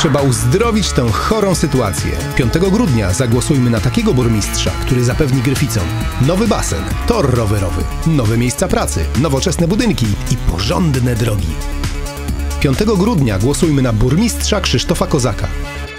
Trzeba uzdrowić tę chorą sytuację. 5 grudnia zagłosujmy na takiego burmistrza, który zapewni Gryficom nowy basen, tor rowerowy, nowe miejsca pracy, nowoczesne budynki i porządne drogi. 5 grudnia głosujmy na burmistrza Krzysztofa Kozaka.